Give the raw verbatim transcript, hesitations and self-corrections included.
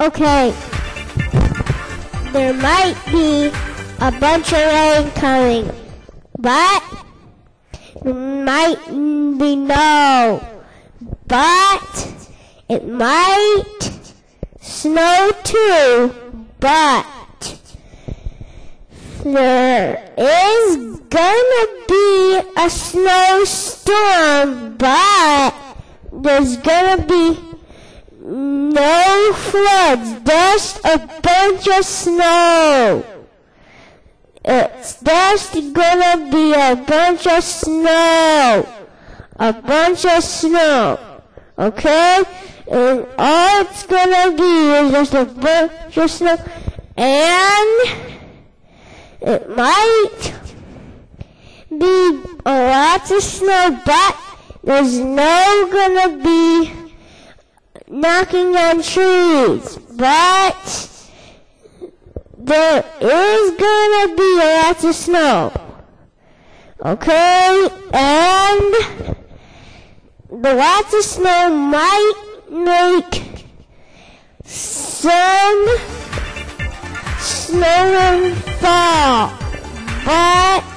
Okay, there might be a bunch of rain coming, but there might be no, but it might snow too, but there is gonna be a snowstorm, but there's gonna be no floods, just a bunch of snow. It's just gonna be a bunch of snow. A bunch of snow. Okay? And all it's gonna be is just a bunch of snow. And it might be a lot of snow, but there's no gonna be knocking on trees. But there is gonna be a lot of snow. Okay? And the lots of snow might make some snow fall. But